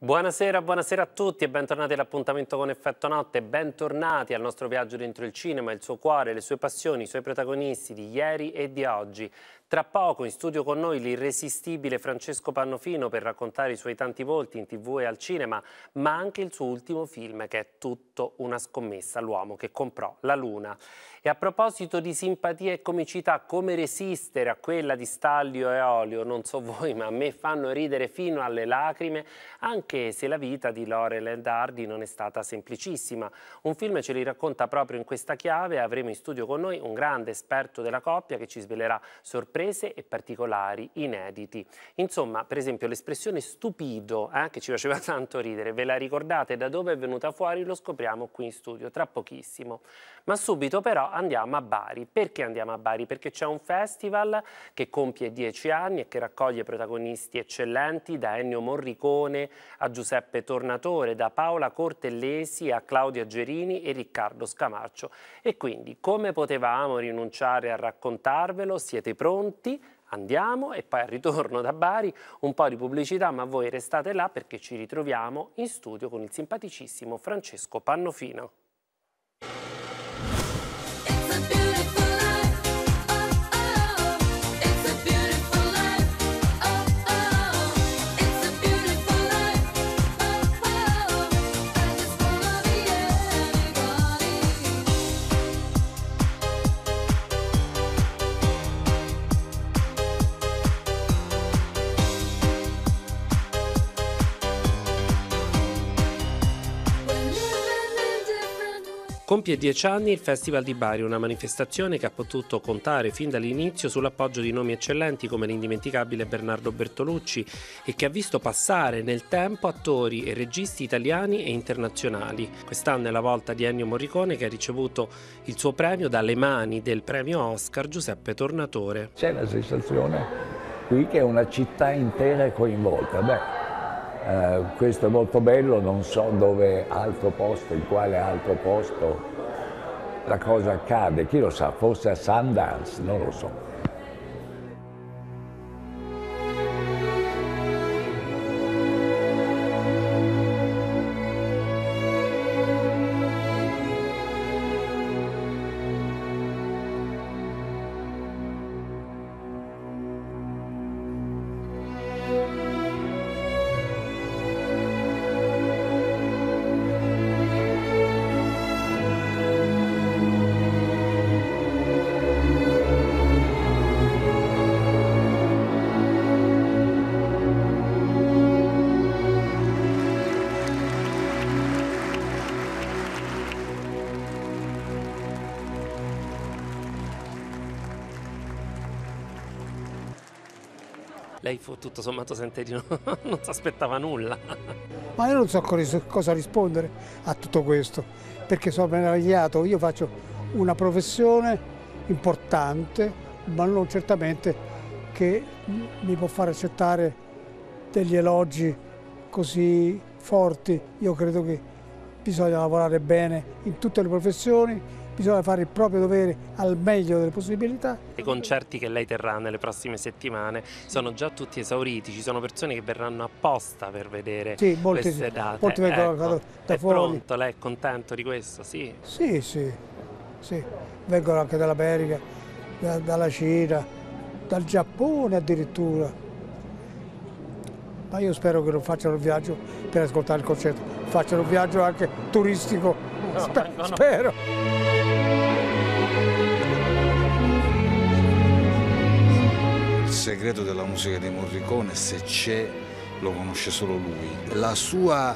Buonasera, buonasera a tutti e bentornati all'appuntamento con Effetto Notte, bentornati al nostro viaggio dentro il cinema, il suo cuore, le sue passioni, i suoi protagonisti di ieri e di oggi. Tra poco in studio con noi l'irresistibile Francesco Pannofino per raccontare i suoi tanti volti in TV e al cinema, ma anche il suo ultimo film che è tutto una scommessa, L'uomo che comprò la luna. E a proposito di simpatia e comicità, come resistere a quella di Stanlio e Olio? Non so voi, ma a me fanno ridere fino alle lacrime, anche se la vita di Laurel e Hardy non è stata semplicissima. Un film ce li racconta proprio in questa chiave e avremo in studio con noi un grande esperto della coppia che ci svelerà sorprese e particolari inediti. Insomma, per esempio l'espressione stupido, che ci faceva tanto ridere, ve la ricordate? Da dove è venuta fuori? Lo scopriamo qui in studio tra pochissimo. Ma subito però andiamo a Bari. Perché andiamo a Bari? Perché c'è un festival che compie 10 anni e che raccoglie protagonisti eccellenti, da Ennio Morricone a Giuseppe Tornatore, da Paola Cortellesi a Claudia Gerini e Riccardo Scamarcio. E quindi come potevamo rinunciare a raccontarvelo? Siete pronti? Andiamo e poi al ritorno da Bari un po' di pubblicità, ma voi restate là perché ci ritroviamo in studio con il simpaticissimo Francesco Pannofino. Compie 10 anni il Festival di Bari, una manifestazione che ha potuto contare fin dall'inizio sull'appoggio di nomi eccellenti come l'indimenticabile Bernardo Bertolucci e che ha visto passare nel tempo attori e registi italiani e internazionali. Quest'anno è la volta di Ennio Morricone che ha ricevuto il suo premio dalle mani del premio Oscar Giuseppe Tornatore. C'è la sensazione qui che una città intera è coinvolta. Questo è molto bello, non so dove altro posto, in quale altro posto la cosa accade, chi lo sa, forse a Sundance, non lo so. Lei tutto sommato sente di non si aspettava nulla. Ma io non so cosa rispondere a tutto questo, perché sono meravigliato. Io faccio una professione importante, ma non certamente che mi può far accettare degli elogi così forti. Io credo che bisogna lavorare bene in tutte le professioni, bisogna fare il proprio dovere al meglio delle possibilità. I concerti che lei terrà nelle prossime settimane sono già tutti esauriti, ci sono persone che verranno apposta per vedere queste date. Molti vengono da fuori. È pronto, lei è contento di questo? Sì. Sì. Vengono anche dall'America, dalla Cina, dal Giappone addirittura. Ma io spero che non facciano il viaggio per ascoltare il concerto, facciano un viaggio anche turistico, spero. Il segreto della musica di Morricone, se c'è, lo conosce solo lui. La sua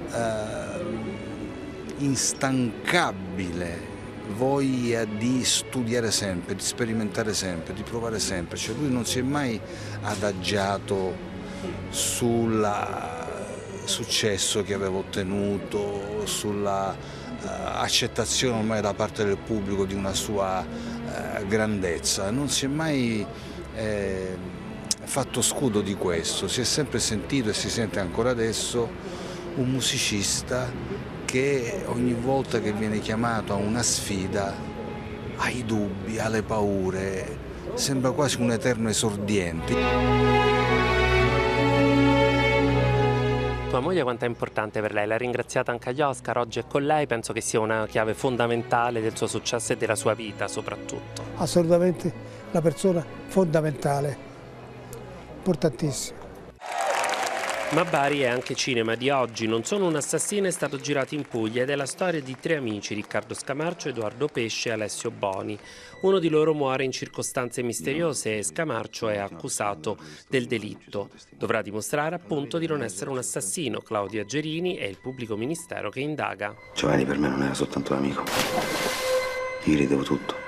instancabile voglia di studiare sempre, di sperimentare sempre, di provare sempre. Cioè lui non si è mai adagiato sul successo che aveva ottenuto, sulla accettazione ormai da parte del pubblico di una sua grandezza. Non si è mai fatto scudo di questo, si è sempre sentito e si sente ancora adesso un musicista che ogni volta che viene chiamato a una sfida ha i dubbi, ha le paure, sembra quasi un eterno esordiente. sua moglie quanto è importante per lei? L'ha ringraziata anche agli Oscar, oggi è con lei, penso che sia una chiave fondamentale del suo successo e della sua vita soprattutto. Assolutamente la persona fondamentale, importantissima. Ma Bari è anche cinema di oggi. Non sono un assassino è stato girato in Puglia ed è la storia di 3 amici, Riccardo Scamarcio, Edoardo Pesce e Alessio Boni. Uno di loro muore in circostanze misteriose e Scamarcio è accusato del delitto. Dovrà dimostrare appunto di non essere un assassino. Claudia Gerini è il pubblico ministero che indaga. Giovanni per me non era soltanto un amico. Io gli devo tutto.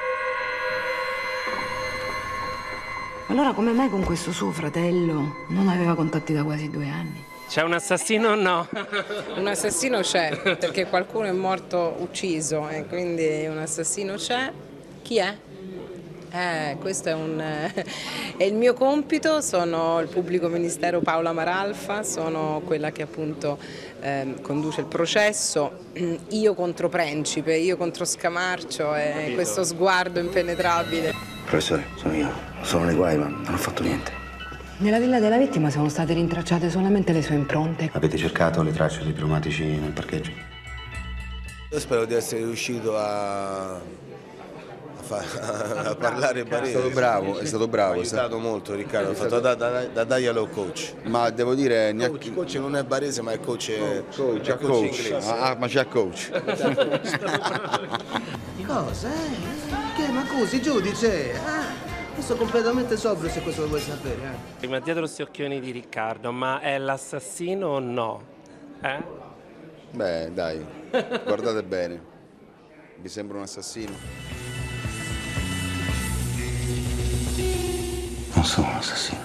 Allora come mai con questo suo fratello non aveva contatti da quasi 2 anni? C'è un assassino o no? Un assassino c'è, perché qualcuno è morto ucciso e quindi un assassino c'è. Chi è? Questo è il mio compito, sono il pubblico ministero Paola Maralfa, sono quella che appunto conduce il processo, io contro Principe, io contro Scamarcio e questo sguardo impenetrabile. Professore, sono io. Sono nei guai, ma non ho fatto niente. Nella villa della vittima sono state rintracciate solamente le sue impronte. Avete cercato le tracce dei pneumatici nel parcheggio? Io spero di essere riuscito a parlare barese. È stato bravo. Mi ha aiutato molto Riccardo, ha fatto da dialogue coach. Ma devo dire... Il coach non è barese ma è coach Coach. inglese. Ma c'è coach. Cosa? Che? Ma così, giudice? Io sono completamente sobrio se questo lo vuoi sapere. Prima dietro questi occhioni di Riccardo, ma è l'assassino o no? Beh, dai, guardate bene. Vi sembra un assassino? Non sono un assassino.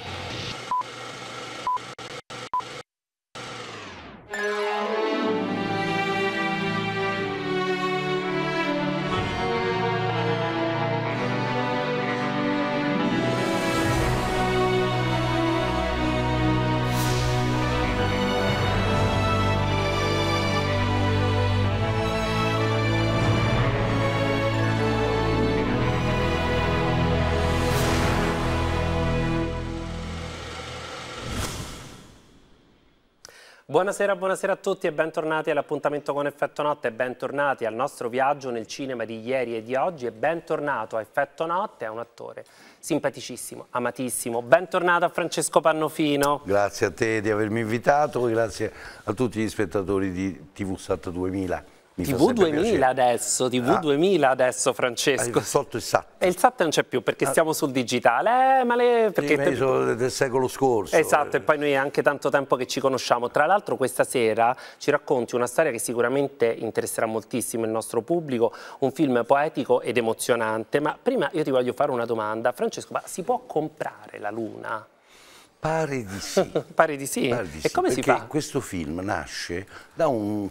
Buonasera a tutti e bentornati all'appuntamento con Effetto Notte e bentornati al nostro viaggio nel cinema di ieri e di oggi e bentornato a Effetto Notte, è un attore simpaticissimo, amatissimo. Bentornato a Francesco Pannofino. Grazie a te di avermi invitato, grazie a tutti gli spettatori di TV Sat 2000. TV 2000 adesso, TV 2000 adesso Francesco. Il SOT e il SAT. E il SAT non c'è più perché stiamo sul digitale, perché sono del secolo scorso. Esatto, e poi noi è anche tanto tempo che ci conosciamo. Tra l'altro questa sera ci racconti una storia che sicuramente interesserà moltissimo il nostro pubblico, un film poetico ed emozionante. Ma prima io ti voglio fare una domanda. Francesco, ma si può comprare la Luna? Pare di sì. Pare di sì? E come si fa? Perché questo film nasce da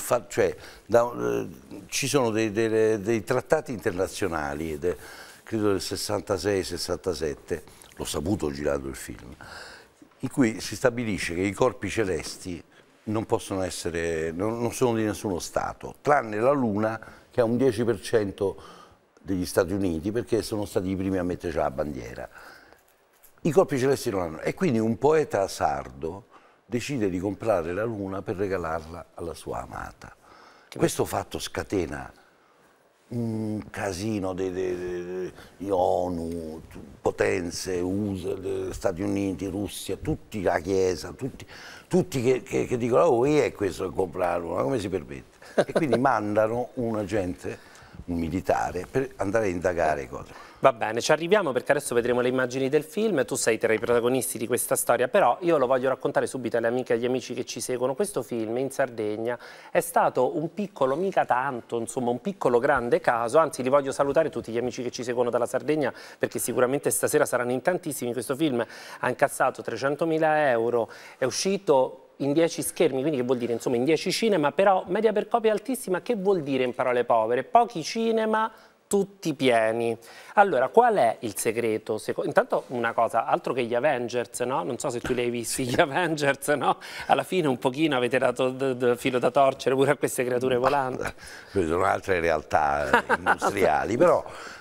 ci sono dei trattati internazionali, credo del 66-67, l'ho saputo girando il film, in cui si stabilisce che i corpi celesti non possono essere, non sono di nessuno Stato, tranne la Luna che ha un 10% degli Stati Uniti, perché sono stati i primi a metterci la bandiera. I corpi celesti non hanno, e quindi un poeta sardo decide di comprare la Luna per regalarla alla sua amata. Questo fatto scatena un casino di ONU, potenze, USA, Stati Uniti, Russia, tutti, la Chiesa, tutti che dicono oh, è questo che compra la Luna, come si permette? E quindi mandano un agente, un militare, per andare a indagare cose. Va bene, ci arriviamo perché adesso vedremo le immagini del film, tu sei tra i protagonisti di questa storia, però io lo voglio raccontare subito alle amiche e agli amici che ci seguono. Questo film in Sardegna è stato un piccolo, mica tanto, insomma un piccolo grande caso, anzi li voglio salutare tutti gli amici che ci seguono dalla Sardegna perché sicuramente stasera saranno in tantissimi. Questo film ha incassato 300.000 euro, è uscito in 10 schermi, quindi che vuol dire insomma in 10 cinema, però media per copia altissima, che vuol dire in parole povere? Pochi cinema, tutti pieni. Allora, qual è il segreto? Intanto una cosa, altro che gli Avengers, no? Non so se tu li hai visti, gli Avengers, no? Alla fine un pochino avete dato filo da torcere pure a queste creature volanti. Sono altre realtà industriali, però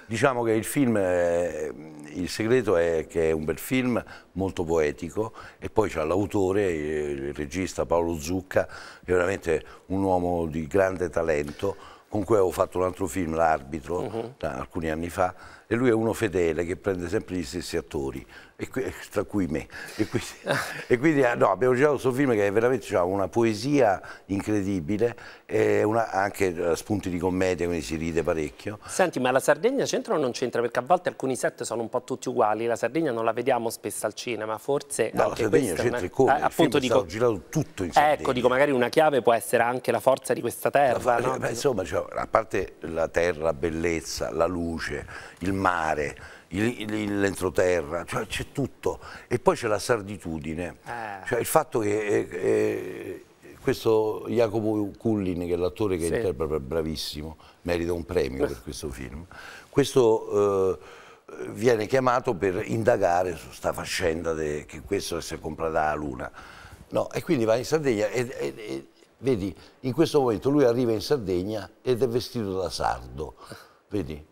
Diciamo che il film, il segreto è che è un bel film molto poetico e poi c'ha l'autore, il regista Paolo Zucca, che è veramente un uomo di grande talento, con cui avevo fatto un altro film, L'Arbitro, alcuni anni fa, e lui è uno fedele che prende sempre gli stessi attori, tra cui me. E quindi no, abbiamo girato questo film che è veramente una poesia incredibile, e anche spunti di commedia, quindi si ride parecchio. Senti, ma la Sardegna c'entra o non c'entra? Perché a volte alcuni set sono un po' tutti uguali, la Sardegna non la vediamo spesso al cinema, forse no, anche la Sardegna c'entra come? Appunto è stato girato tutto in Sardegna. Ecco, dico, magari una chiave può essere anche la forza di questa terra, no? Beh, insomma, a parte la terra, la bellezza, la luce, il mare, l'entroterra, cioè c'è tutto. E poi c'è la sarditudine, cioè il fatto che questo Jacopo Cullin, che è l'attore che interpreta, bravissimo, merita un premio per questo film, questo viene chiamato per indagare su sta faccenda che questo si è comprato la luna. No, e quindi va in Sardegna e vedi, in questo momento lui arriva in Sardegna ed è vestito da sardo, vedi?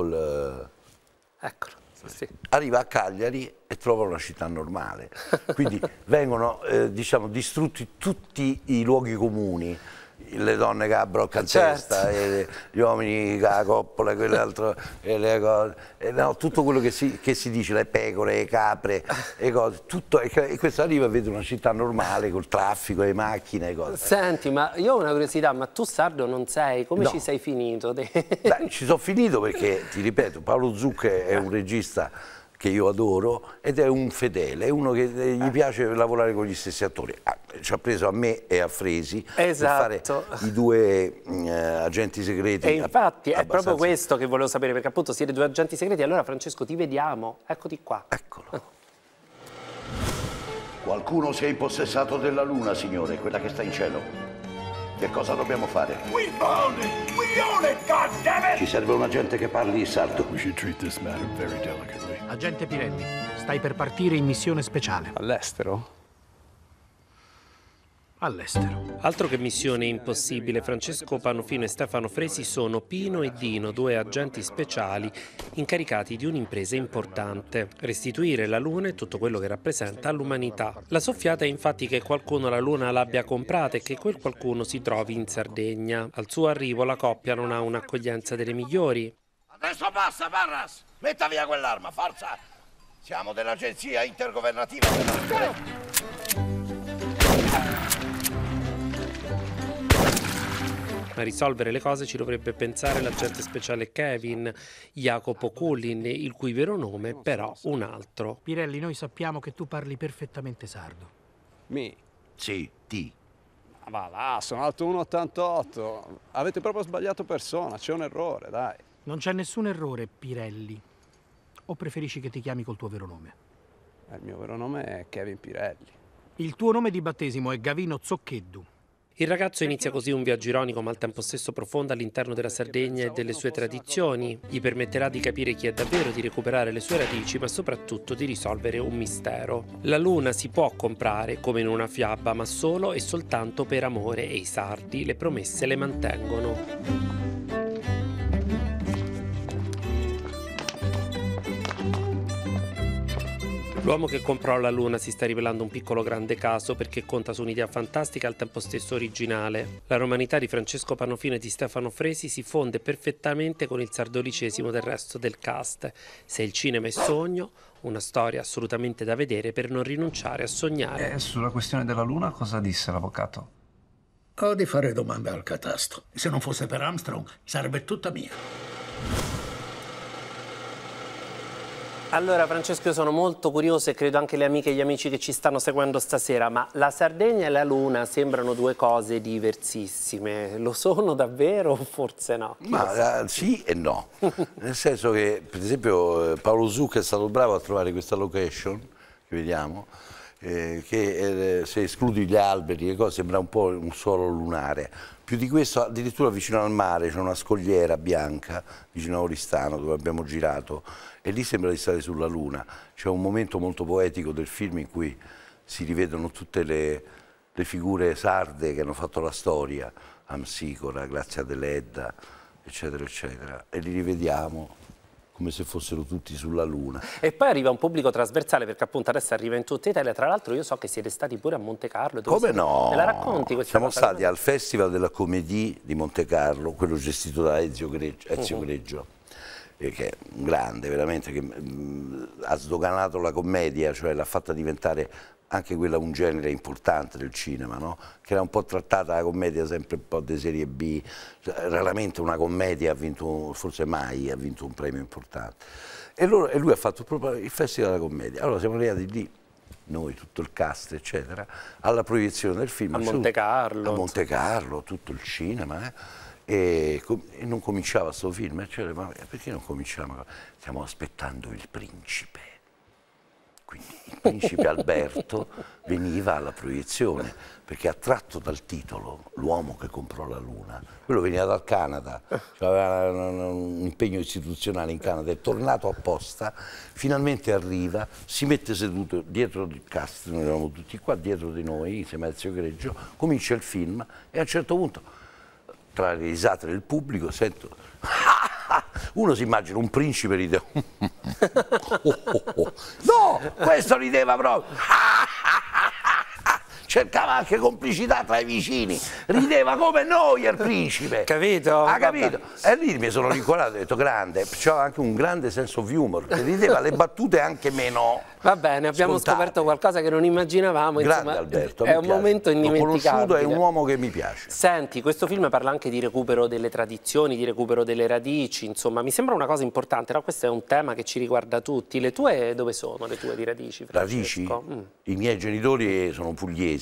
Eccolo, sì. Arriva a Cagliari e trova una città normale, quindi vengono diciamo, distrutti tutti i luoghi comuni, le donne che abbrocca testa, gli uomini che la coppola, quell'altro, no, tutto quello che si dice, le pecore, le capre, le cose, tutto, e questo arriva e vede una città normale col traffico, le macchine, le cose. Senti, ma io ho una curiosità, ma tu sardo non sei, come ci sei finito? Beh, ci sono finito perché, ti ripeto, Paolo Zucca è un regista che io adoro ed è un fedele, è uno che gli piace lavorare con gli stessi attori. Ci ha preso a me e a Fresi per fare i due agenti segreti. E infatti è proprio questo che volevo sapere, perché appunto siete due agenti segreti. Allora Francesco, ti vediamo, eccoti qua. Eccolo. Qualcuno si è impossessato della luna, signore, quella che sta in cielo. Che cosa dobbiamo fare? We found it! We own it, goddammit! Ci serve un agente che parli sardo. We should treat this matter very delicately. Agente Pirelli, stai per partire in missione speciale. All'estero? All'estero. Altro che missione impossibile, Francesco Panofino e Stefano Fresi sono Pino e Dino, due agenti speciali incaricati di un'impresa importante: restituire la Luna e tutto quello che rappresenta all'umanità. La soffiata è infatti che qualcuno la Luna l'abbia comprata e che quel qualcuno si trovi in Sardegna. Al suo arrivo la coppia non ha un'accoglienza delle migliori. Adesso basta, Parras! Metta via quell'arma, forza! Siamo dell'agenzia intergovernativa per Ma a risolvere le cose ci dovrebbe pensare l'agente speciale Kevin, Jacopo Cullin, il cui vero nome è però un altro. Pirelli, noi sappiamo che tu parli perfettamente sardo. Me? Sì, ti. Ma là, sono alto 1,88. Avete proprio sbagliato persona, c'è un errore, dai. Non c'è nessun errore, Pirelli. O preferisci che ti chiami col tuo vero nome? Il mio vero nome è Kevin Pirelli. Il tuo nome di battesimo è Gavino Zoccheddu. Il ragazzo inizia così un viaggio ironico ma al tempo stesso profondo all'interno della Sardegna e delle sue tradizioni. Gli permetterà di capire chi è davvero, di recuperare le sue radici, ma soprattutto di risolvere un mistero. La luna si può comprare come in una fiaba, ma solo e soltanto per amore, e i sardi le promesse le mantengono. L'uomo che comprò la luna si sta rivelando un piccolo grande caso, perché conta su un'idea fantastica e al tempo stesso originale. La romanità di Francesco Panofino e di Stefano Fresi si fonde perfettamente con il sardolicesimo del resto del cast. Se il cinema è sogno, una storia assolutamente da vedere per non rinunciare a sognare. E sulla questione della luna cosa disse l'avvocato? Ho di fare domande al catasto. Se non fosse per Armstrong sarebbe tutta mia. Allora Francesco, io sono molto curioso e credo anche le amiche e gli amici che ci stanno seguendo stasera, ma la Sardegna e la Luna sembrano due cose diversissime. Lo sono davvero o forse no? Ma sì e no, nel senso che per esempio Paolo Zucca è stato bravo a trovare questa location che vediamo, che se escludi gli alberi e cose sembra un po' un suolo lunare. Più di questo, addirittura vicino al mare c'è una scogliera bianca vicino a Oristano dove abbiamo girato e lì sembra di stare sulla luna. C'è un momento molto poetico del film in cui si rivedono tutte le figure sarde che hanno fatto la storia, Amsicora, Grazia Deledda, eccetera eccetera, e li rivediamo come se fossero tutti sulla Luna. E poi arriva un pubblico trasversale, perché appunto adesso arriva in tutta Italia. Tra l'altro io so che siete stati pure a Monte Carlo. Come no? Me la racconti questa Siamo cosa? stati al Festival della Comédie di Monte Carlo, quello gestito da Ezio Greggio, che è un grande veramente, che ha sdoganato la commedia, cioè l'ha fatta diventare anche quella un genere importante del cinema, no? Che era un po' trattata la commedia sempre un po' di serie B, raramente una commedia ha vinto, forse mai ha vinto un premio importante. E lui ha fatto proprio il Festival della Commedia. Allora siamo arrivati lì, noi, tutto il cast, eccetera, alla proiezione del film. A Monte Carlo. A Monte Carlo, tutto il cinema, e non cominciava sto film, cioè, ma perché non cominciamo? Stiamo aspettando il principe. Quindi il principe Alberto veniva alla proiezione, perché attratto dal titolo L'uomo che comprò la Luna, quello veniva dal Canada, cioè aveva un impegno istituzionale in Canada, è tornato apposta, finalmente arriva, si mette seduto dietro il cast, noi eravamo tutti qua dietro di noi, insieme a Ezio Greggio, comincia il film e a un certo punto, tra le risate del pubblico, sento... Uno si immagina un principe ride. No, questo rideva proprio. Cercava anche complicità tra i vicini, rideva come noi il principe. Capito? Ha capito? E lì mi sono rincuorato e ho detto grande, c'era anche un grande senso of humor, che rideva le battute anche meno. Va bene, abbiamo scoperto qualcosa che non immaginavamo. Grande insomma, Alberto, è un momento indimenticabile. L'ho conosciuto, è un uomo che mi piace. Senti, questo film parla anche di recupero delle tradizioni, di recupero delle radici, insomma, mi sembra una cosa importante, no? Questo è un tema che ci riguarda tutti. Le tue dove sono le tue di radici, Francesco? Radici? I miei genitori sono pugliesi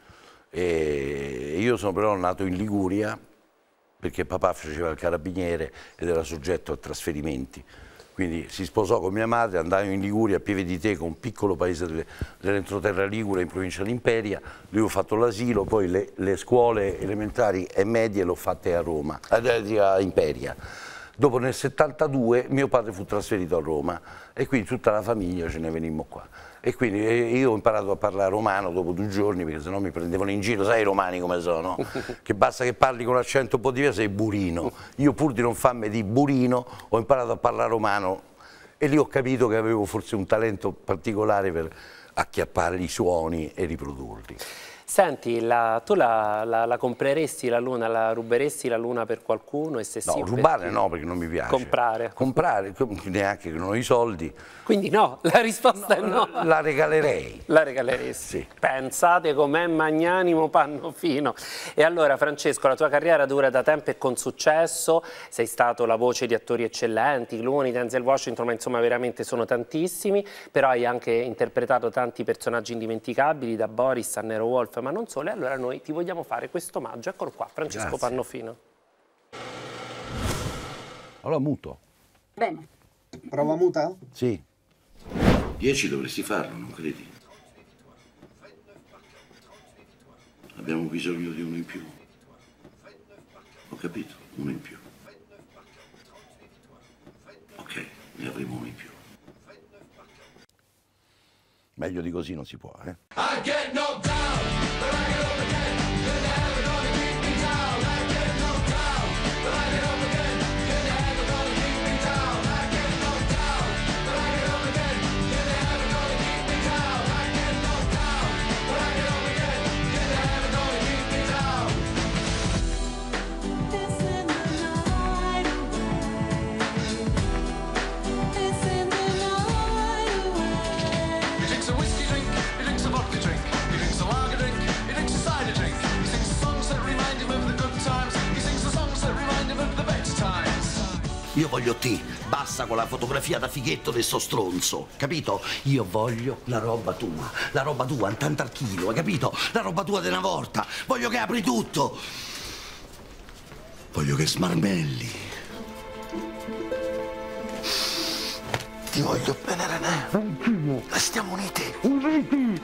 e io sono però nato in Liguria perché papà faceva il carabiniere ed era soggetto a trasferimenti. Quindi si sposò con mia madre, andai in Liguria, a Pieve di Teco, un piccolo paese dell'entroterra ligure in provincia di Imperia. Lì ho fatto l'asilo, poi le scuole elementari e medie l'ho fatte a Roma, a Imperia. Dopo nel 72 mio padre fu trasferito a Roma e quindi tutta la famiglia ce ne venimmo qua. E quindi io ho imparato a parlare romano dopo 2 giorni perché sennò mi prendevano in giro, sai i romani come sono? Che basta che parli con un accento un po' diverso, sei burino. Io pur di non farmi di burino ho imparato a parlare romano e lì ho capito che avevo forse un talento particolare per acchiappare i suoni e riprodurli. Senti, tu la compreresti la Luna, la ruberesti la Luna per qualcuno? E se no, sì, rubare no, perché non mi piace. Comprare? Comprare, neanche che non ho i soldi. Quindi no, la risposta è no. La regalerei. La regaleresti? Sì. Pensate com'è magnanimo Pannofino. E allora Francesco, la tua carriera dura da tempo e con successo, sei stato la voce di attori eccellenti, Clooney, Denzel Washington, ma insomma veramente sono tantissimi, però hai anche interpretato tanti personaggi indimenticabili, da Boris a Nero Wolf, ma non solo, e allora noi ti vogliamo fare questo omaggio. Eccolo qua, Francesco Grazie. Pannofino. Allora muto. Bene. Prova muta? Sì. 10 dovresti farlo, non credi? Abbiamo bisogno di uno in più. Ho capito, uno in più. Ok, ne avremo uno in più. Meglio di così non si può, eh? I get knocked down, but I get up again. You're never gonna keep me down. I get knocked down, but I get up again. You're never gonna keep me down. I get knocked down, but I get up again. You're never gonna keep me down. I get knocked down, but I get up again. You're never gonna keep me down. It's in the night away. It's in the night away. He drinks a whiskey drink, he drinks a vodka drink, he drinks a lager drink, he drinks a cider drink. He sings the songs that remind him of the good times, he sings the songs that remind him of the best times. Io voglio te, basta con la fotografia da fighetto di sto stronzo, capito? Io voglio la roba tua, un tanto al chilo, hai capito? La roba tua di una volta, voglio che apri tutto, voglio che smarmelli. Ti voglio bene, René. Restiamo uniti. Uniti.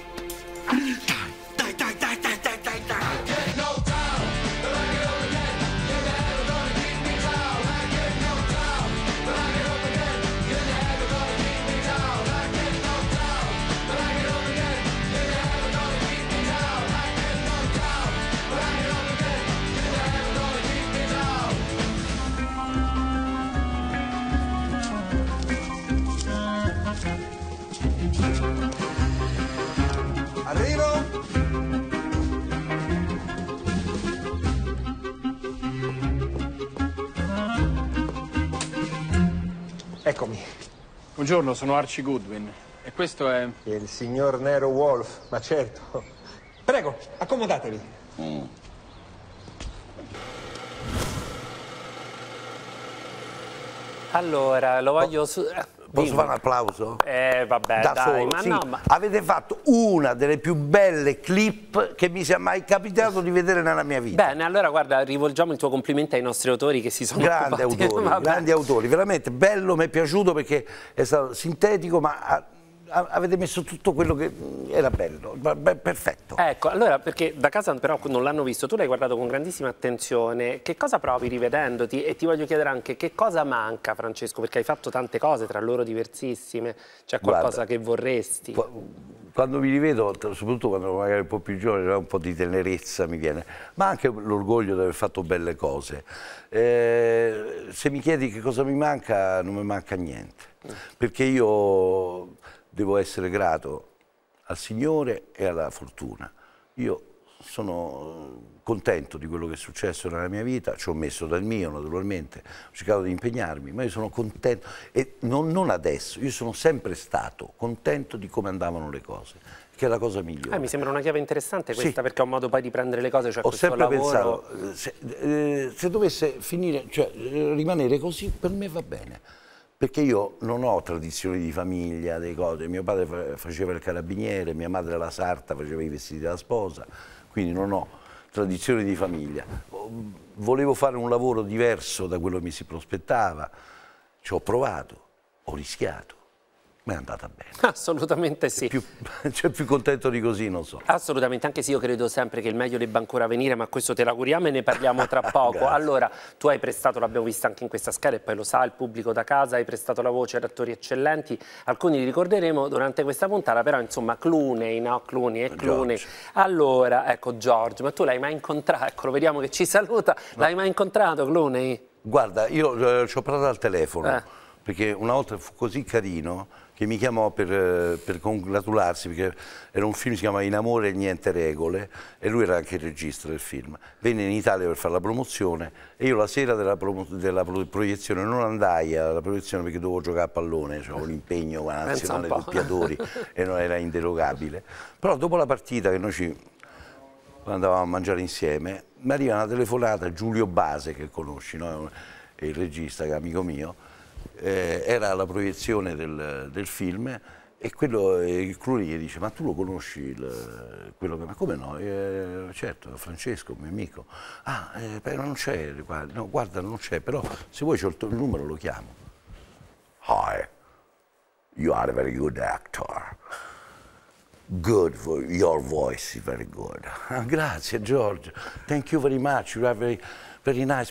Dai, dai, dai, dai, dai, dai, dai. Get knocked down, but I get up again. You're never gonna keep me down. I get knocked down, but I get up again. You're never gonna keep me down. I get knocked down, but I get up again. You're never gonna keep me down. I get knocked down, but I get up again. You're never gonna keep me down. Eccomi. Buongiorno, sono Archie Goodwin e questo è... Il signor Nero Wolf, ma certo. Prego, accomodatevi. Allora, lo voglio... Posso fare un applauso? Vabbè, Da dai, solo, ma sì. no, ma... Avete fatto una delle più belle clip che mi sia mai capitato di vedere nella mia vita. Bene, allora guarda, rivolgiamo il tuo complimento ai nostri autori che si sono Grandi autori, veramente bello, mi è piaciuto perché è stato sintetico, ma avete messo tutto quello che era bello, perfetto. Ecco, allora perché da casa però non l'hanno visto, tu l'hai guardato con grandissima attenzione, che cosa provi rivedendoti? E ti voglio chiedere anche che cosa manca, Francesco, perché hai fatto tante cose, tra loro diversissime, c'è qualcosa che vorresti? Quando mi rivedo, soprattutto quando magari un po' più giovane, un po' di tenerezza mi viene, ma anche l'orgoglio di aver fatto belle cose. Se mi chiedi che cosa mi manca, non mi manca niente, perché io devo essere grato al Signore e alla fortuna. Io sono contento di quello che è successo nella mia vita, ci ho messo del mio naturalmente, ho cercato di impegnarmi, ma io sono contento, e non adesso, io sono sempre stato contento di come andavano le cose, che è la cosa migliore. Mi sembra una chiave interessante questa, perché è un modo poi di prendere le cose, cioè Ho questo sempre lavoro... pensato, se dovesse finire, cioè rimanere così, per me va bene. Perché io non ho tradizioni di famiglia, delle cose. Mio padre faceva il carabiniere, mia madre la sarta, faceva i vestiti della sposa, quindi non ho tradizioni di famiglia. Volevo fare un lavoro diverso da quello che mi si prospettava, ci ho provato, ho rischiato, ma è andata bene. Assolutamente sì. Più contento di così non so. Assolutamente, anche se io credo sempre che il meglio debba ancora venire, ma questo te l'auguriamo e ne parliamo tra poco. Allora, tu hai prestato, l'abbiamo visto anche in questa scheda e poi lo sa il pubblico da casa, hai prestato la voce ad attori eccellenti, alcuni li ricorderemo durante questa puntata, però insomma Clooney, no? Clooney e Clooney. Allora, ecco George, ma tu l'hai mai incontrato? Eccolo, vediamo che ci saluta. L'hai mai incontrato Clooney? Guarda, io ci ho parlato al telefono, perché una volta fu così carino che mi chiamò per congratularsi, perché era un film che si chiama In amore e niente regole, e lui era anche il regista del film. Venne in Italia per fare la promozione e io la sera della proiezione non andai alla proiezione perché dovevo giocare a pallone, c'avevo un impegno con la nazionale doppiatori e non era inderogabile. Però dopo la partita, che noi andavamo a mangiare insieme, mi arriva una telefonata, Giulio Base, che conosci, no? È il regista, che è amico mio. Era alla proiezione del film e il Clooney gli dice: ma tu lo conosci quello che... Ma come no? Certo, Francesco, mio amico. Però non c'è, no, guarda, non c'è, però se vuoi c'ho il numero, lo chiamo. Hi, you are a very good actor. Good, your voice is very good. Grazie George, thank you very much, you are very, very nice.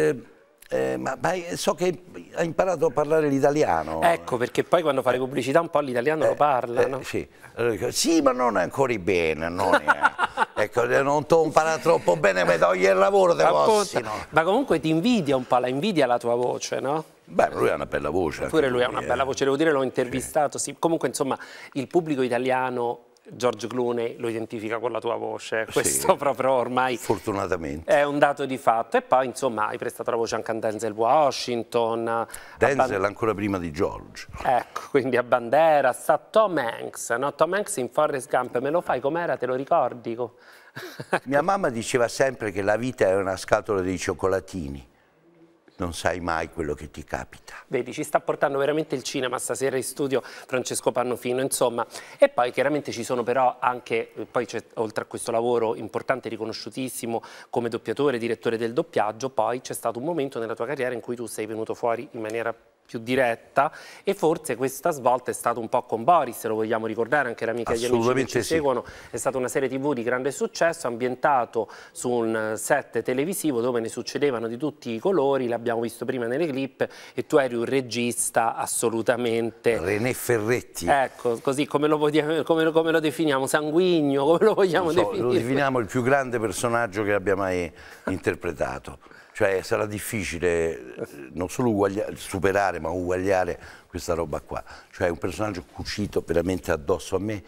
Ma so che ha imparato a parlare l'italiano. Ecco, perché poi quando fa le pubblicità un po' l'italiano lo parla, no? Sì. Sì, ma non è ancora bene, ecco, non ti ho imparato troppo bene, mi toglie il lavoro, no? Ma comunque ti invidia un po', la invidia la tua voce, no? Beh, lui ha una bella voce. Pure lui ha una bella voce, devo dire, l'ho intervistato, sì. Comunque, insomma, il pubblico italiano... George Clooney lo identifica con la tua voce, questo proprio ormai fortunatamente è un dato di fatto. E poi insomma hai prestato la voce anche a Denzel Washington, Denzel ancora prima di George, ecco, quindi a Banderas, a Tom Hanks, no? Tom Hanks in Forrest Gump, me lo fai com'era, te lo ricordi? Mia mamma diceva sempre che la vita è una scatola di cioccolatini, non sai mai quello che ti capita. Vedi, ci sta portando veramente il cinema stasera in studio Francesco Pannofino, insomma. E poi chiaramente ci sono però anche, poi c'è, oltre a questo lavoro importante, riconosciutissimo come doppiatore, direttore del doppiaggio, poi c'è stato un momento nella tua carriera in cui tu sei venuto fuori in maniera più diretta e forse questa svolta è stata un po' con Boris, lo vogliamo ricordare, anche l'amica e gli amici che ci seguono, è stata una serie TV di grande successo, ambientato su un set televisivo dove ne succedevano di tutti i colori, l'abbiamo visto prima nelle clip, e tu eri un regista assolutamente... René Ferretti. Ecco, così come lo definiamo? Sanguigno, come lo vogliamo definire? Lo definiamo il più grande personaggio che abbia mai interpretato. Cioè sarà difficile non solo superare, ma uguagliare questa roba qua. Cioè è un personaggio cucito veramente addosso a me,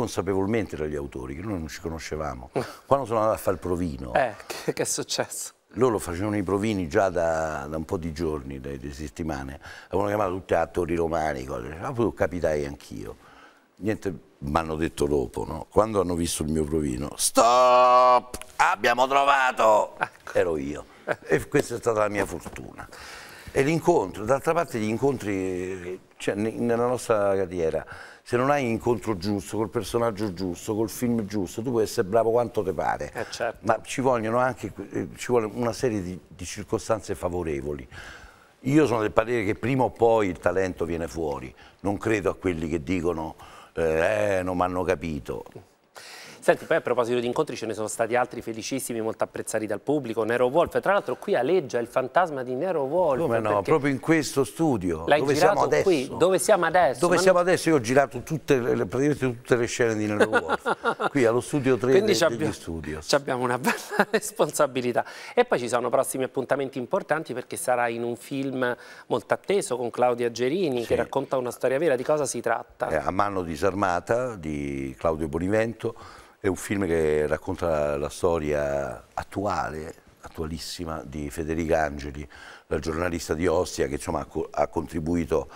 inconsapevolmente dagli autori, che noi non ci conoscevamo. Quando sono andato a fare il provino... Che è successo? loro facevano i provini già da un po' di giorni, di settimane, avevano chiamato tutti attori romani, poi capitai anch'io. Niente, mi hanno detto dopo, no? Quando hanno visto il mio provino, stop, abbiamo trovato, ero io, e questa è stata la mia fortuna. E l'incontro, d'altra parte gli incontri, cioè, nella nostra carriera, se non hai l'incontro giusto, col personaggio giusto, col film giusto, tu puoi essere bravo quanto ti pare, certo. ma ci vogliono anche, ci vuole una serie di circostanze favorevoli. Io sono del parere che prima o poi il talento viene fuori, non credo a quelli che dicono non mi hanno capito. Senti, poi a proposito di incontri ce ne sono stati altri felicissimi, molto apprezzati dal pubblico. Nero Wolf, tra l'altro qui aleggia il fantasma di Nero Wolf. Come no, proprio in questo studio. L'hai girato qui, dove siamo adesso? Dove siamo adesso? Io ho girato praticamente tutte le scene di Nero Wolf, qui allo studio 3 degli Studios. Abbiamo una bella responsabilità. E poi ci sono prossimi appuntamenti importanti perché sarà in un film molto atteso con Claudia Gerini, che racconta una storia vera. Di cosa si tratta? A mano disarmata di Claudio Bonivento. È un film che racconta la storia attualissima di Federica Angeli, la giornalista di Ostia che insomma ha contribuito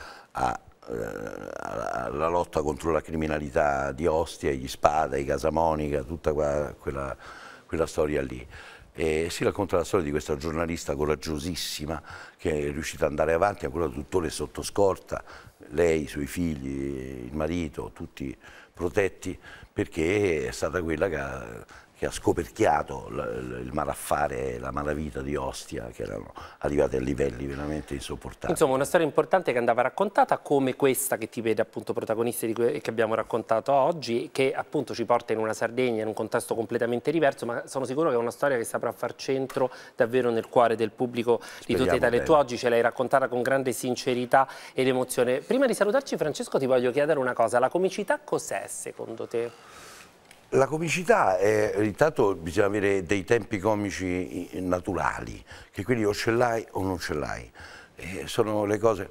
alla lotta contro la criminalità di Ostia, gli Spada, i Casamonica, tutta quella storia lì. E si racconta la storia di questa giornalista coraggiosissima che è riuscita ad andare avanti, ancora tuttora è sotto scorta, lei, i suoi figli, il marito, tutti protetti, perché è stata quella che ha scoperchiato il malaffare, la malavita di Ostia, che erano arrivate a livelli veramente insopportabili. Insomma, una storia importante che andava raccontata, come questa che ti vede appunto protagonista che abbiamo raccontato oggi, che appunto ci porta in una Sardegna, in un contesto completamente diverso, ma sono sicuro che è una storia che saprà far centro davvero nel cuore del pubblico di Tutte Italia. Tu oggi ce l'hai raccontata con grande sincerità ed emozione. Prima di salutarci, Francesco, ti voglio chiedere una cosa: la comicità cos'è secondo te? La comicità è, intanto bisogna avere dei tempi comici naturali, che quindi o ce l'hai o non ce l'hai. Sono le cose,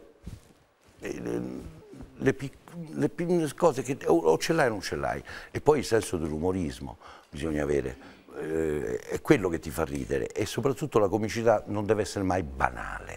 le cose che o ce l'hai o non ce l'hai. E poi il senso dell'umorismo bisogna avere, è quello che ti fa ridere, e soprattutto la comicità non deve essere mai banale.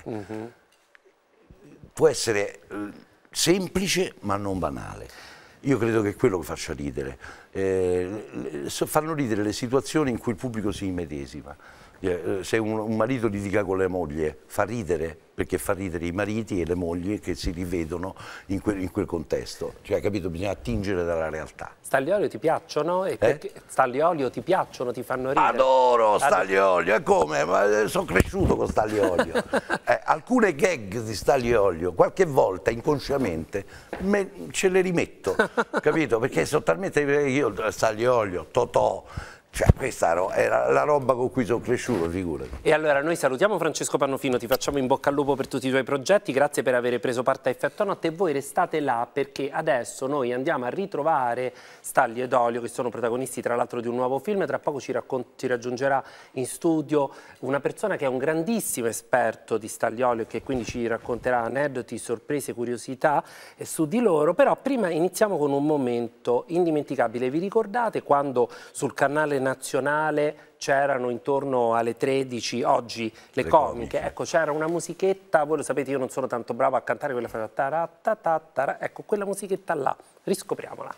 Può essere semplice ma non banale. Io credo che è quello che faccia ridere. Fanno ridere le situazioni in cui il pubblico si immedesima. Se un marito litiga con la moglie, fa ridere, perché fa ridere i mariti e le mogli che si rivedono in quel contesto. Cioè, capito? Bisogna attingere dalla realtà. Stagliolio ti piacciono? Stagliolio ti piacciono, ti fanno ridere? Adoro Stagliolio, e come? Ma sono cresciuto con Stagliolio. Alcune gag di Stagliolio, qualche volta inconsciamente, ce le rimetto, capito? Perché sono talmente... Io, Stagliolio, Totò... Cioè, questa era la roba con cui sono cresciuto, figurati. E allora noi salutiamo Francesco Pannofino, ti facciamo in bocca al lupo per tutti i tuoi progetti, grazie per aver preso parte a Effetto Notte, e voi restate là perché adesso noi andiamo a ritrovare Stanlio ed Olio, che sono protagonisti tra l'altro di un nuovo film. Tra poco ci raggiungerà in studio una persona che è un grandissimo esperto di Stanlio e Olio e che quindi ci racconterà aneddoti, sorprese, curiosità su di loro. Però prima iniziamo con un momento indimenticabile. Vi ricordate quando sul canale nazionale c'erano intorno alle 13 oggi le comiche? Ecco, c'era una musichetta, voi lo sapete, io non sono tanto bravo a cantare, quella fa taratatatatara, ecco, quella musichetta là, riscopriamola.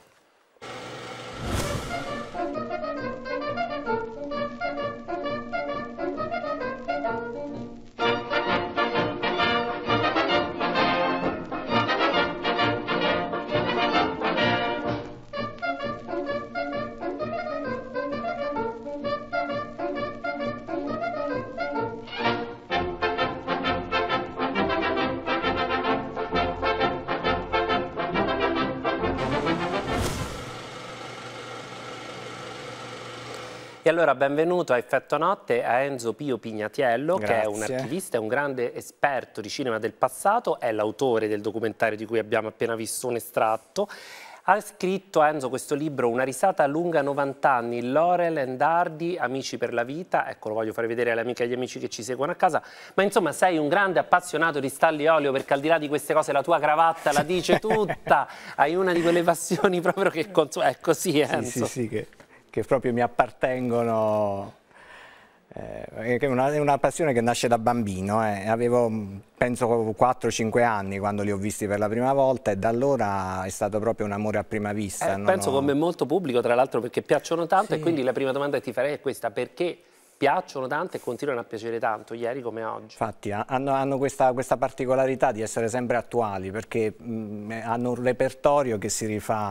E allora benvenuto a Effetto Notte a Enzo Pio Pignatiello, che è un archivista, è un grande esperto di cinema del passato, è l'autore del documentario di cui abbiamo appena visto un estratto. Ha scritto, Enzo, questo libro, Una risata lunga 90 anni, Laurel and Hardy, Amici per la vita. Ecco, lo voglio fare vedere alle amiche e agli amici che ci seguono a casa. Ma insomma sei un grande appassionato di Stanlio e Olio, perché al di là di queste cose la tua cravatta la dice tutta. Hai una di quelle passioni proprio che... È così, Enzo? Sì, che proprio mi appartengono È una passione che nasce da bambino. Avevo, penso, 4-5 anni quando li ho visti per la prima volta e da allora è stato proprio un amore a prima vista. Penso come molto pubblico, tra l'altro, perché piacciono tanto, e quindi la prima domanda che ti farei è questa: perché piacciono tanto e continuano a piacere tanto, ieri come oggi? Infatti hanno questa particolarità di essere sempre attuali, perché hanno un repertorio che si rifà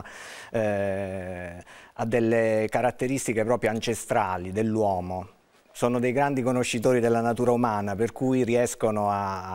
a delle caratteristiche proprio ancestrali dell'uomo. Sono dei grandi conoscitori della natura umana, per cui riescono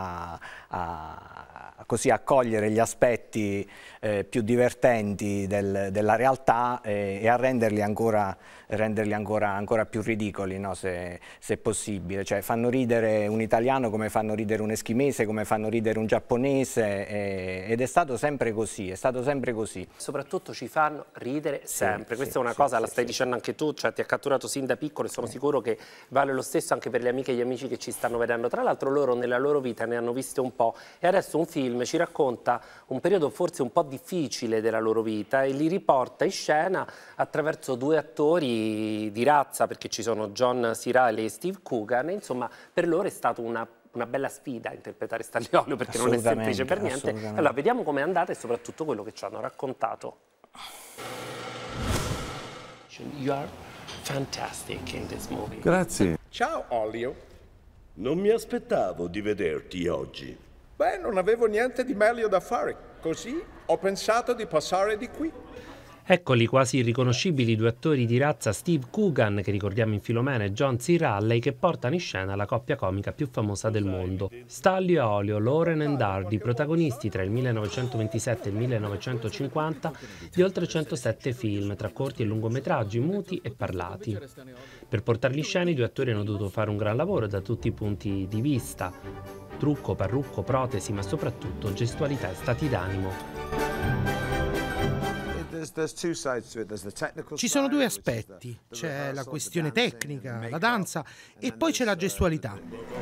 così a cogliere gli aspetti più divertenti della realtà e a renderli ancora più ridicoli, no? se possibile. Cioè, fanno ridere un italiano come fanno ridere un eschimese, come fanno ridere un giapponese, ed è stato sempre così, Soprattutto ci fanno ridere sempre. Questa è una cosa, la stai dicendo anche tu, cioè ti ha catturato sin da piccolo, e sono sicuro che vale lo stesso anche per le amiche e gli amici che ci stanno vedendo. Tra l'altro loro nella loro vita ne hanno viste un po', e adesso un film ci racconta un periodo forse un po' difficile della loro vita e li riporta in scena attraverso due attori di razza, perché ci sono John C. Reilly e Steve Coogan, e insomma per loro è stata una bella sfida interpretare Stanley Olio, perché non è semplice per niente. Allora vediamo com'è andata e soprattutto quello che ci hanno raccontato. You are fantastic in this movie. Grazie. Ciao Olio. Non mi aspettavo di vederti oggi. Beh, non avevo niente di meglio da fare, così ho pensato di passare di qui. Eccoli quasi irriconoscibili due attori di razza, Steve Coogan, che ricordiamo in Filomena, e John C. Reilly, che portano in scena la coppia comica più famosa del mondo. Stanley Olio, Lauren and Hardy, protagonisti tra il 1927 e il 1950 di oltre 107 film, tra corti e lungometraggi, muti e parlati. Per portarli in scena i due attori hanno dovuto fare un gran lavoro da tutti i punti di vista: trucco, parrucco, protesi, ma soprattutto gestualità e stati d'animo. Ci sono due aspetti, c'è la questione tecnica, la danza, e poi c'è la gestualità.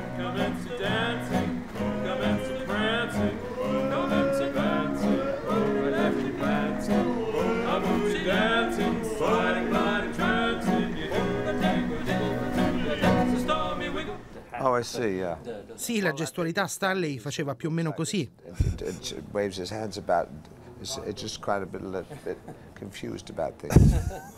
Oh, I see, yeah. Sì, la gestualità Stanley faceva più o meno così. Waves his hands about. It's just quite a bit confused about things.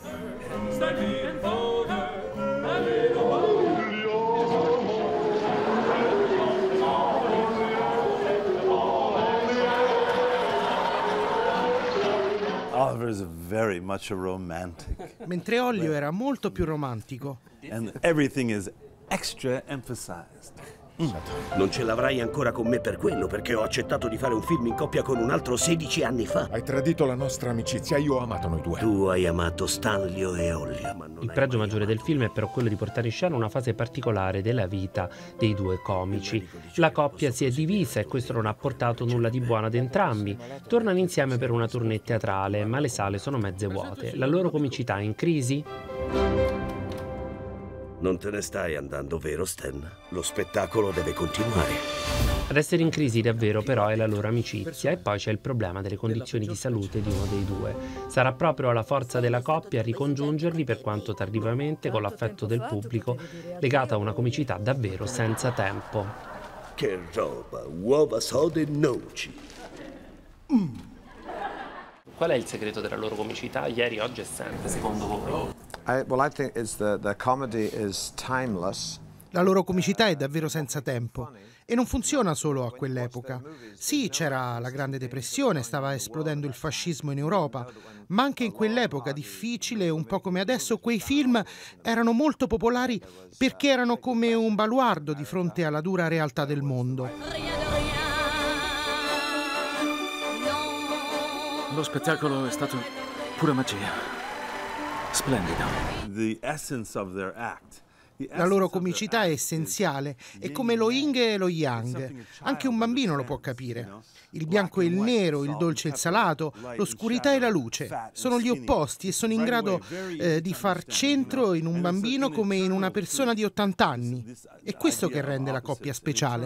Oliver is very much a romantic. Mentre Olio era molto più romantico. And everything is extra emphasized. Non ce l'avrai ancora con me per quello, perché ho accettato di fare un film in coppia con un altro 16 anni fa. Hai tradito la nostra amicizia, io ho amato noi due. Tu hai amato Stanley e Olio. Il pregio maggiore del film è però quello di portare in scena una fase particolare della vita dei due comici. La coppia si è divisa e questo non ha portato nulla di buono ad entrambi. Tornano insieme per una tournée teatrale, ma le sale sono mezze vuote. La loro comicità è in crisi? Non te ne stai andando, vero Stan? Lo spettacolo deve continuare. Ad essere in crisi davvero però è la loro amicizia, e poi c'è il problema delle condizioni di salute di uno dei due. Sarà proprio la forza della coppia a ricongiungerli, per quanto tardivamente, con l'affetto del pubblico, legata a una comicità davvero senza tempo. Che roba, uova sode e noci. Qual è il segreto della loro comicità, ieri, oggi e sempre, secondo voi? Well, I think it's the comedy is timeless. La loro comicità è davvero senza tempo e non funziona solo a quell'epoca. Sì, c'era la Grande Depressione, stava esplodendo il fascismo in Europa, ma anche in quell'epoca difficile, un po' come adesso, quei film erano molto popolari perché erano come un baluardo di fronte alla dura realtà del mondo. Lo spettacolo è stato pura magia. Splendido. The essence of their act. La loro comicità è essenziale, è come lo yin e lo yang. Anche un bambino lo può capire. Il bianco e il nero, il dolce e il salato, l'oscurità e la luce. Sono gli opposti e sono in grado di far centro in un bambino come in una persona di 80 anni. È questo che rende la coppia speciale.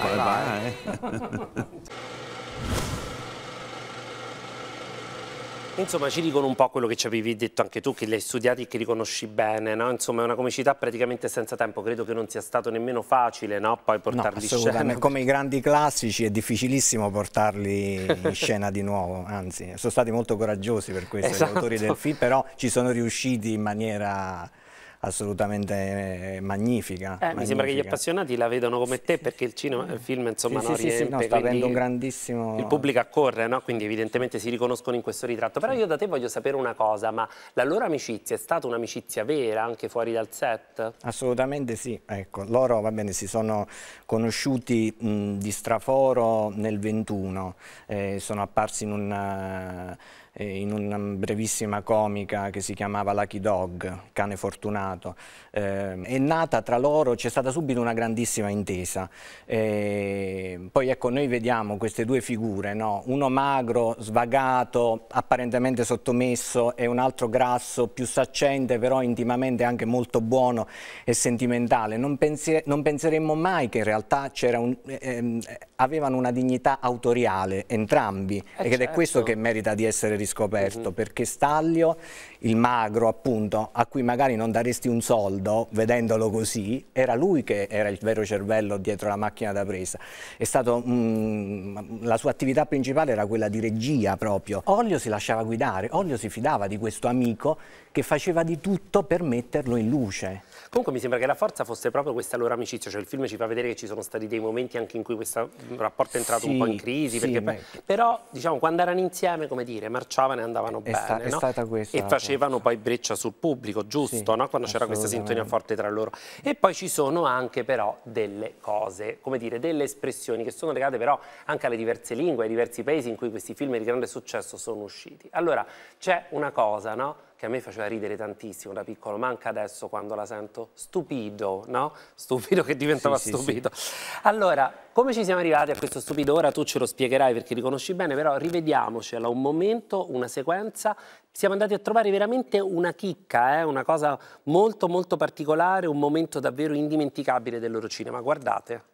Bye bye. Insomma, ci dicono un po' quello che ci avevi detto anche tu, che li hai studiati e che li conosci bene, no? Insomma, è una comicità praticamente senza tempo. Credo che non sia stato nemmeno facile, no? Poi portarli in scena. Come i grandi classici è difficilissimo portarli in scena di nuovo, anzi, sono stati molto coraggiosi per questo, Esatto. gli autori del film, però ci sono riusciti in maniera assolutamente magnifica. Mi sembra che gli appassionati la vedono come te, perché il cinema, il film insomma Sì, non sì, sì, riempie, no, sta avendo quindi un grandissimo... il pubblico accorre, no? Quindi evidentemente si riconoscono in questo ritratto. Però io da te voglio sapere una cosa, ma la loro amicizia è stata un'amicizia vera anche fuori dal set? Assolutamente sì, ecco, loro va bene, si sono conosciuti di straforo nel 21, sono apparsi in una brevissima comica che si chiamava Lucky Dog, Cane Fortunato. È nata tra loro, c'è stata subito una grandissima intesa. Poi ecco, noi vediamo queste due figure, no? Uno magro, svagato, apparentemente sottomesso, e un altro grasso, più saccente, però intimamente anche molto buono e sentimentale. Non penseremmo mai che in realtà avevano una dignità autoriale entrambi, ed è questo che merita di essere riscoperto, perché Stanlio, il magro appunto, a cui magari non daresti un soldo vedendolo così, era lui che era il vero cervello dietro la macchina da presa. È stato la sua attività principale era quella di regia proprio. Ollio si lasciava guidare, Ollio si fidava di questo amico che faceva di tutto per metterlo in luce. Comunque mi sembra che la forza fosse proprio questa loro amicizia, cioè il film ci fa vedere che ci sono stati dei momenti anche in cui questo rapporto è entrato un po' in crisi, però diciamo quando erano insieme, come dire, marciavano e andavano bene, è no? stata questa e facevano poi breccia sul pubblico, giusto, no? Quando c'era questa sintonia forte tra loro. E poi ci sono anche però delle cose, come dire, delle espressioni che sono legate però anche alle diverse lingue, ai diversi paesi in cui questi film di grande successo sono usciti. Allora c'è una cosa, no? Che a me faceva ridere tantissimo da piccolo, ma anche adesso quando la sento, stupido, no? Stupido che diventava stupido. Allora, come ci siamo arrivati a questo stupido? Ora tu ce lo spiegherai perché li conosci bene, però rivediamocela un momento, una sequenza. Siamo andati a trovare veramente una chicca, una cosa molto molto particolare, un momento davvero indimenticabile del loro cinema. Guardate.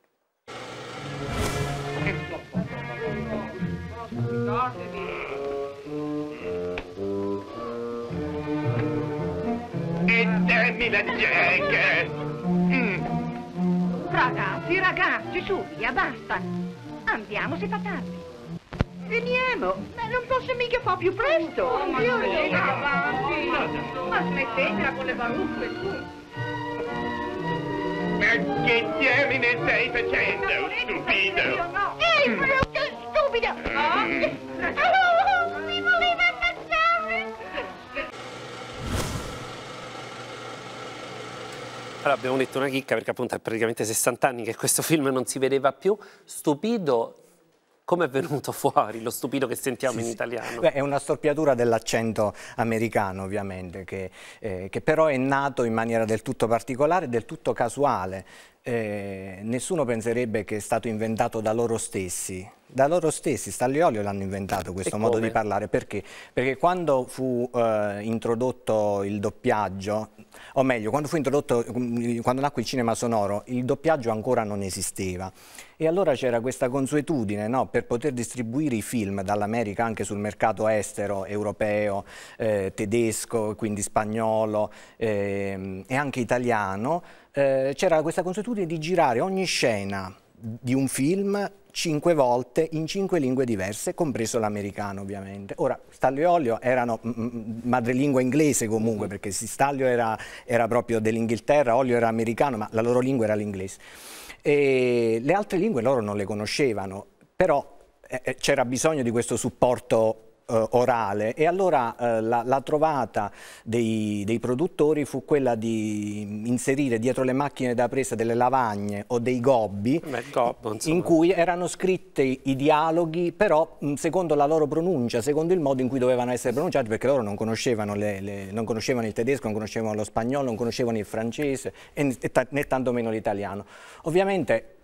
E dammi la Jack! Ragazzi, su, via, basta. Andiamo, si fa tardi. Veniamo, ma non posso mica fare più presto. Io vengo avanti. Ma smettetela con le baruffe, su. Ma che diamine stai facendo, stupido? Ehi, brutto stupido! Mi voleva ammazzare! Allora, abbiamo detto una chicca perché appunto è praticamente 60 anni che questo film non si vedeva più. Stupido, come è venuto fuori lo stupido che sentiamo in italiano? Beh, è una storpiatura dell'accento americano ovviamente, che però è nato in maniera del tutto particolare, del tutto casuale. Nessuno penserebbe che è stato inventato da loro stessi. Da loro stessi, Stanlio e Ollio l'hanno inventato questo modo di parlare. Perché? Perché quando fu introdotto il doppiaggio, o meglio, quando nacque il cinema sonoro, il doppiaggio ancora non esisteva. E allora c'era questa consuetudine, no? Per poter distribuire i film dall'America anche sul mercato estero, europeo, tedesco, quindi spagnolo e anche italiano, c'era questa consuetudine di girare ogni scena di un film 5 volte in 5 lingue diverse, compreso l'americano ovviamente. Ora, Stanlio e Ollio erano madrelingua inglese comunque, perché Stanlio era proprio dell'Inghilterra, Ollio era americano, ma la loro lingua era l'inglese. E le altre lingue loro non le conoscevano, però c'era bisogno di questo supporto orale, e allora la trovata dei produttori fu quella di inserire dietro le macchine da presa delle lavagne o dei gobbi in cui erano scritti i dialoghi, però secondo la loro pronuncia, secondo il modo in cui dovevano essere pronunciati, perché loro non conoscevano, non conoscevano il tedesco, non conoscevano lo spagnolo, non conoscevano il francese né tantomeno l'italiano. Ovviamente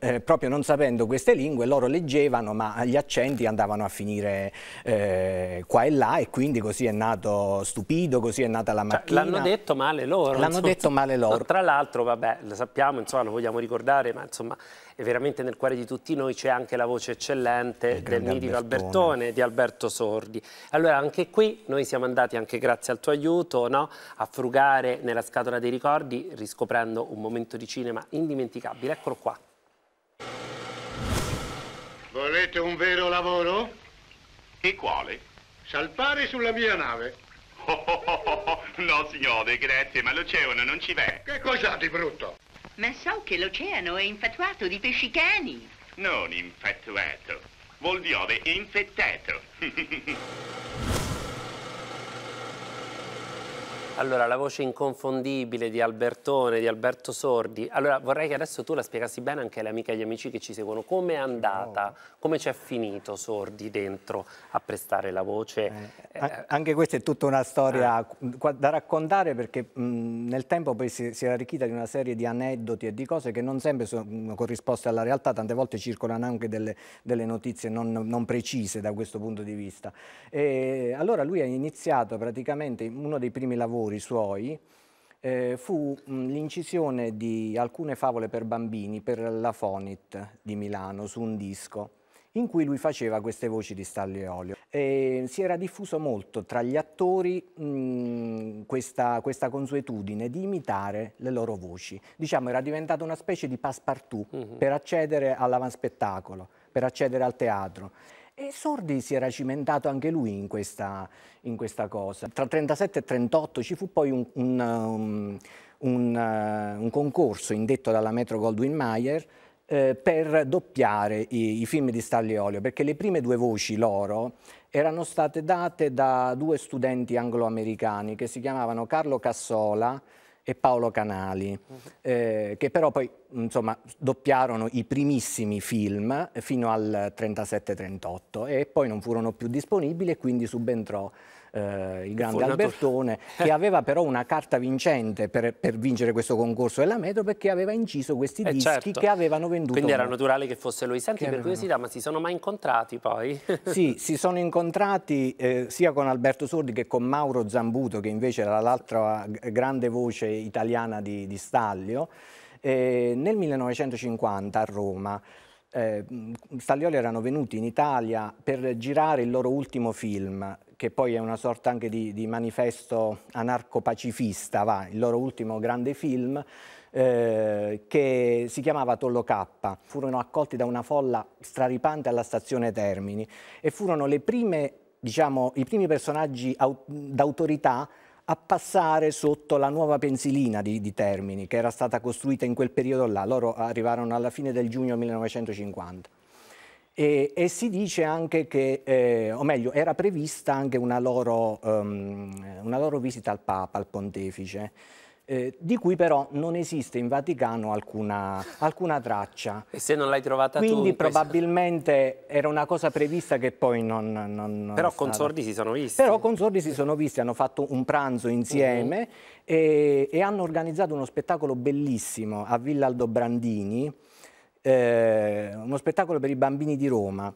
proprio non sapendo queste lingue, loro leggevano, ma gli accenti andavano a finire qua e là, e quindi così è nato Stupido, così è nata La macchina. L'hanno detto male loro. L'hanno detto male loro. No, tra l'altro, vabbè, lo sappiamo, insomma, lo vogliamo ricordare, ma insomma, è veramente nel cuore di tutti noi c'è anche la voce eccellente del mitico Albertone, di Alberto Sordi. Allora, anche qui noi siamo andati, anche grazie al tuo aiuto, no, a frugare nella scatola dei ricordi, riscoprendo un momento di cinema indimenticabile. Eccolo qua. Volete un vero lavoro? E quale? Salpare sulla mia nave. No, signore, grazie, ma l'oceano non ci va. Che cos'ha di brutto? Ma so che l'oceano è infatuato di pesci cani. Non infatuato, vuol dire infettato. Allora, la voce inconfondibile di Albertone, di Alberto Sordi. Allora, vorrei che adesso tu la spiegassi bene anche alle amiche e agli amici che ci seguono. Come è andata, come c'è finito Sordi dentro a prestare la voce? Anche questa è tutta una storia da raccontare, perché nel tempo poi si è arricchita di una serie di aneddoti e di cose che non sempre sono corrisposte alla realtà, tante volte circolano anche delle notizie non precise da questo punto di vista. E allora lui ha iniziato praticamente, uno dei primi lavori suoi fu l'incisione di alcune favole per bambini per la Fonit di Milano su un disco in cui lui faceva queste voci di Stanlio e Olio. E si era diffuso molto tra gli attori questa consuetudine di imitare le loro voci. Diciamo, era diventata una specie di passepartout per accedere all'avanspettacolo, per accedere al teatro. E Sordi si era cimentato anche lui in questa cosa. Tra 37 e 38 ci fu poi un concorso indetto dalla Metro-Goldwyn-Mayer per doppiare i film di Stanlio e Olio, perché le prime due voci loro erano state date da due studenti anglo-americani che si chiamavano Carlo Cassola e Paolo Canali, che però poi insomma doppiarono i primissimi film fino al 37-38 e poi non furono più disponibili, e quindi subentrò il grande Albertone, che aveva però una carta vincente per vincere questo concorso della Metro, perché aveva inciso questi dischi certo, che avevano venduto. Quindi era naturale che fosse lui. Senti, per curiosità, ma si sono mai incontrati poi? Sì, si sono incontrati sia con Alberto Sordi che con Mauro Zambuto, che invece era l'altra grande voce italiana di Stanlio. Nel 1950 a Roma Stanlioli erano venuti in Italia per girare il loro ultimo film, che poi è una sorta anche di manifesto anarco-pacifista, il loro ultimo grande film, che si chiamava Tollo K. Furono accolti da una folla straripante alla stazione Termini e furono le prime, diciamo, i primi personaggi d'autorità a passare sotto la nuova pensilina di Termini, che era stata costruita in quel periodo là. Loro arrivarono alla fine del giugno 1950. E si dice anche che, o meglio, era prevista anche una loro visita al Papa, al Pontefice, di cui però non esiste in Vaticano alcuna traccia. E se non l'hai trovata tu? Quindi probabilmente era una cosa prevista che poi non Però è con stata. Sordi si sono visti. Però con Sordi si sono visti, hanno fatto un pranzo insieme e hanno organizzato uno spettacolo bellissimo a Villa Aldobrandini, uno spettacolo per i bambini di Roma.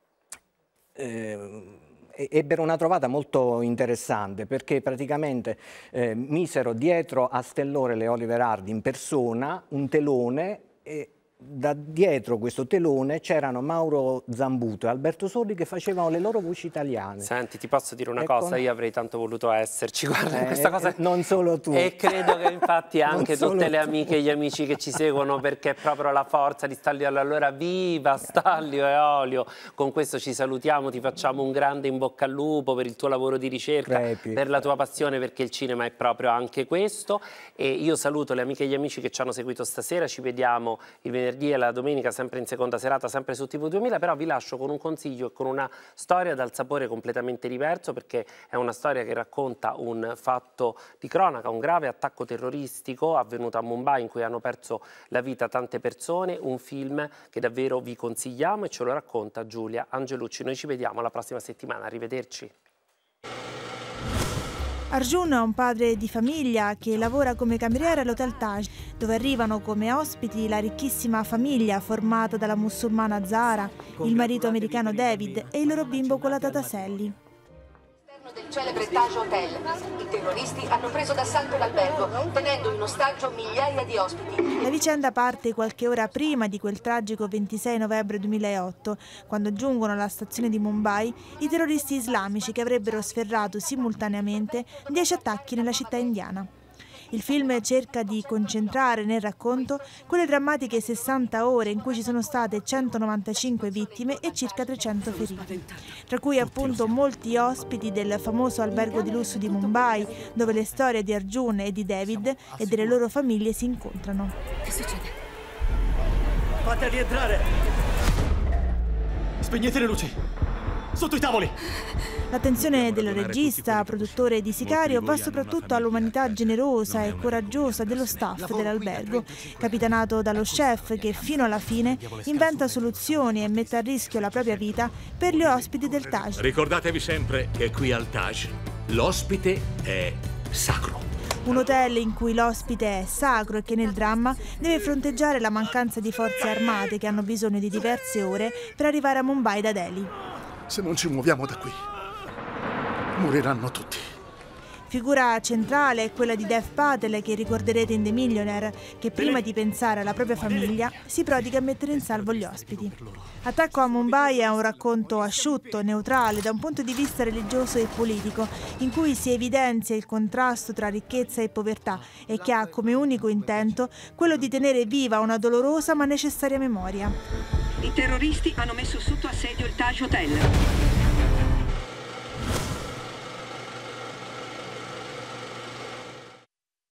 Ebbero una trovata molto interessante, perché praticamente misero dietro a Stellore e Oliver Hardy in persona un telone, e da dietro questo telone c'erano Mauro Zambuto e Alberto Sordi che facevano le loro voci italiane. Senti, ti posso dire una cosa? Io avrei tanto voluto esserci, guarda, questa cosa... Non solo tu. E credo che infatti anche tutte le amiche e gli amici che ci seguono, perché è proprio la forza di Stanlio e Olio. Allora viva Stanlio e Olio! Con questo ci salutiamo, ti facciamo un grande in bocca al lupo per il tuo lavoro di ricerca, per la tua passione, perché il cinema è proprio anche questo. E io saluto le amiche e gli amici che ci hanno seguito stasera, ci vediamo il venerdì e la domenica sempre in seconda serata, sempre su TV2000, però vi lascio con un consiglio e con una storia dal sapore completamente diverso, perché è una storia che racconta un fatto di cronaca, un grave attacco terroristico avvenuto a Mumbai in cui hanno perso la vita tante persone, un film che davvero vi consigliamo e ce lo racconta Giulia Angelucci. Noi ci vediamo la prossima settimana, arrivederci. Arjun è un padre di famiglia che lavora come cameriere all'Hotel Taj, dove arrivano come ospiti la ricchissima famiglia formata dalla musulmana Zahra, il marito americano David e il loro bimbo con la tata Sally. Del celebre Taj Hotel. I terroristi hanno preso d'assalto l'albergo, tenendo in ostaggio migliaia di ospiti. La vicenda parte qualche ora prima di quel tragico 26 novembre 2008, quando giungono alla stazione di Mumbai i terroristi islamici che avrebbero sferrato simultaneamente 10 attacchi nella città indiana. Il film cerca di concentrare nel racconto quelle drammatiche 60 ore in cui ci sono state 195 vittime e circa 300 feriti, tra cui appunto molti ospiti del famoso albergo di lusso di Mumbai, dove le storie di Arjun e di David e delle loro famiglie si incontrano. Che succede? Fateli entrare! Spegnete le luci! Sotto i tavoli! L'attenzione del regista, produttore di Sicario, va soprattutto all'umanità generosa e coraggiosa dello staff dell'albergo, capitanato dallo chef che fino alla fine inventa soluzioni e mette a rischio la propria vita per gli ospiti del Taj. Ricordatevi sempre che qui al Taj l'ospite è sacro. Un hotel in cui l'ospite è sacro e che nel dramma deve fronteggiare la mancanza di forze armate che hanno bisogno di diverse ore per arrivare a Mumbai da Delhi. Se non ci muoviamo da qui, moriranno tutti. Figura centrale è quella di Dev Patel, che ricorderete in The Millionaire, che prima di pensare alla propria famiglia si prodiga a mettere in salvo gli ospiti. Attacco a Mumbai è un racconto asciutto, neutrale, da un punto di vista religioso e politico, in cui si evidenzia il contrasto tra ricchezza e povertà e che ha come unico intento quello di tenere viva una dolorosa ma necessaria memoria. I terroristi hanno messo sotto assedio il Taj Hotel.